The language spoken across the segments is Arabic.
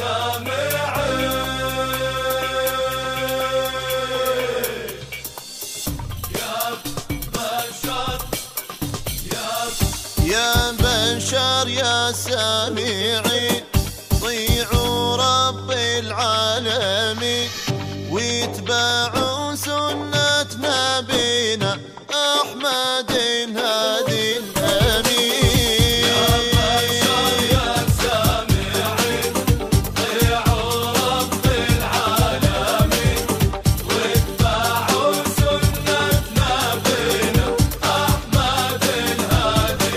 يا بشر يا سامعين طيعوا رب العالمين واتبعوا سنة نبينا أحمد الهادي الأمين. يا بشر يا سامعين طيعوا رب العالمين واتبعوا سنة نبينا أحمد الهادي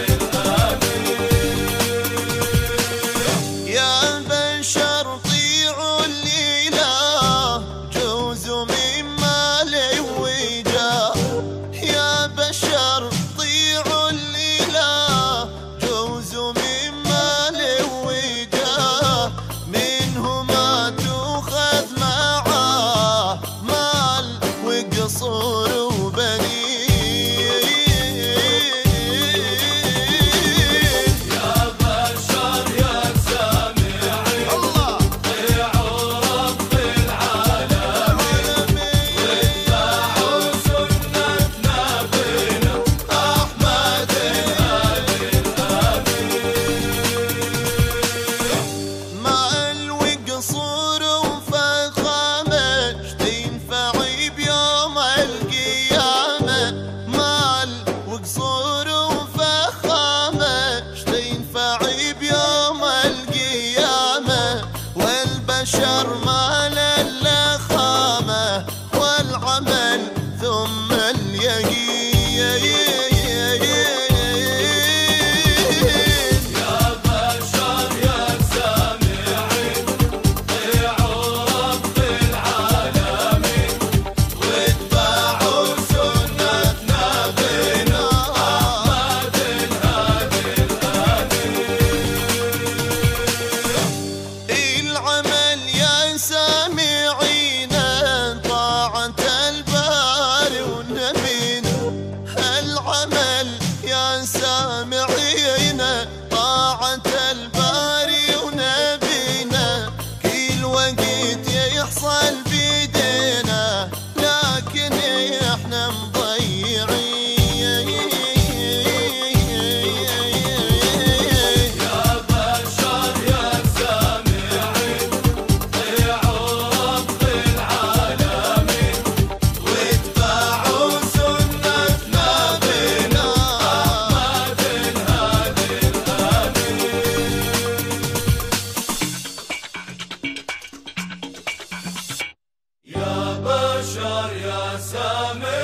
الأمين. يا بشر طيعوا الإله جوزوا من مال وجاه. يا بشر طيعوا الإله جوزوا من مال وجاه. منه ما تؤخذ معاه مال وقصور وبنين. يا بشر يا سامعين طيعوا رب العالمين واتبعوا سنة نبينا أحمد الهادي الأمين. مال وقصور وفخامة تنفع بيوم القيامة. مال وقصور وفخامة تنفع بيوم القيامة. والبشر مال اللخامة والعمل ثم اليقين. يا بشر يا سامعين طيعوا رب العالمين واتبعوا سنة نبينا أحمد الهادي الأمين. العمل يا سامعين طاعة الباري ونبينا. العمل يا سامعين طاعة الباري ونبينا. كل وقت يحصل بيدينا لكن احنا مضيعين. يا بشر يا سامعين طيعوا رب العالمين واتبعوا سنة نبينا أحمد الهادي الأمين. يا بشر يا سامعين